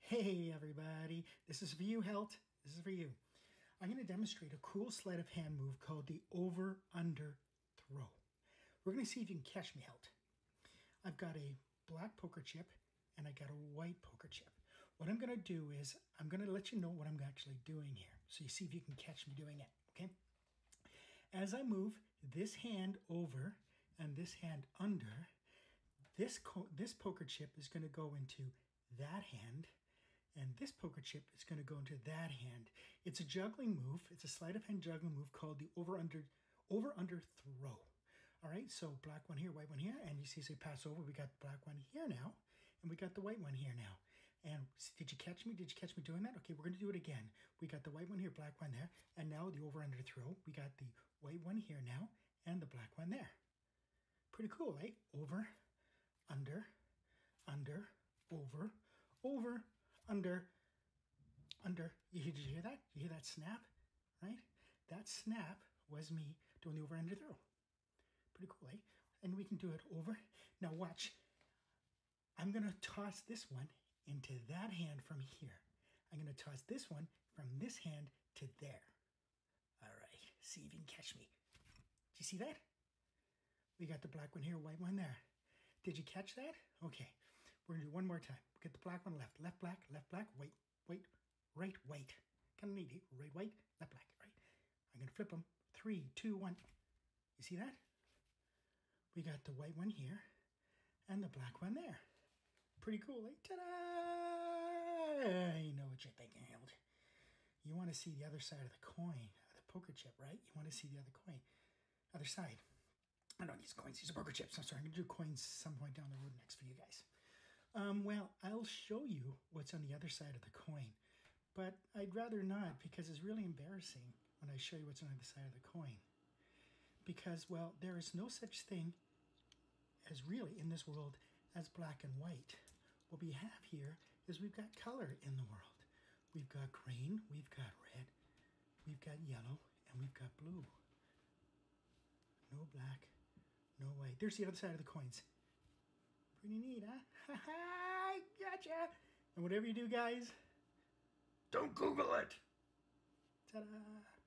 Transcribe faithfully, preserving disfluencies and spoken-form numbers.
Hey everybody, this is for you, Helt. This is for you. I'm going to demonstrate a cool sleight of hand move called the over-under throw. We're going to see if you can catch me, Helt. I've got a black poker chip and I got a white poker chip. What I'm going to do is I'm going to let you know what I'm actually doing here, so you see if you can catch me doing it, okay? As I move this hand over and this hand under, this, this poker chip is going to go into that hand, and this poker chip is going to go into that hand. It's a juggling move. It's a sleight of hand juggling move called the over-under over-under throw. All right, so black one here, white one here, and you see as I pass over, we got the black one here now, and we got the white one here now. And did you catch me? Did you catch me doing that? Okay, we're going to do it again. We got the white one here, black one there, and now the over-under throw. We got the white one here now, and the black one there. Pretty cool, eh? Over, under, under, over, over, under, under. You, did you hear that? You hear that snap? Right? That snap was me doing the over-under throw. Pretty cool, eh? And we can do it over. Now watch. I'm going to toss this one into that hand from here. I'm going to toss this one from this hand to there. All right. See if you can catch me. Did you see that? We got the black one here, white one there. Did you catch that? Okay. We're going to do one more time. Get the black one left. Left black, left black, white, white, right, white. Kind of neat. Right, white, left black. Right. I'm going to flip them. Three, two, one. You see that? We got the white one here and the black one there. Pretty cool, eh? Ta-da! You know what you're thinking, Harold. You want to see the other side of the coin, the poker chip, right? You want to see the other coin, other side. I don't need these coins. These are poker chips. I'm sorry. I'm going to do coins some point down the road next for you guys. Um, well, I'll show you what's on the other side of the coin, but I'd rather not, because it's really embarrassing when I show you what's on the other side of the coin. Because, well, there is no such thing as really in this world as black and white. What we have here is we've got color in the world. We've got green, we've got red, we've got yellow, and we've got blue. No black, no white. There's the other side of the coins. Pretty neat, huh? Ha ha! Gotcha! And whatever you do, guys, don't Google it! Ta-da!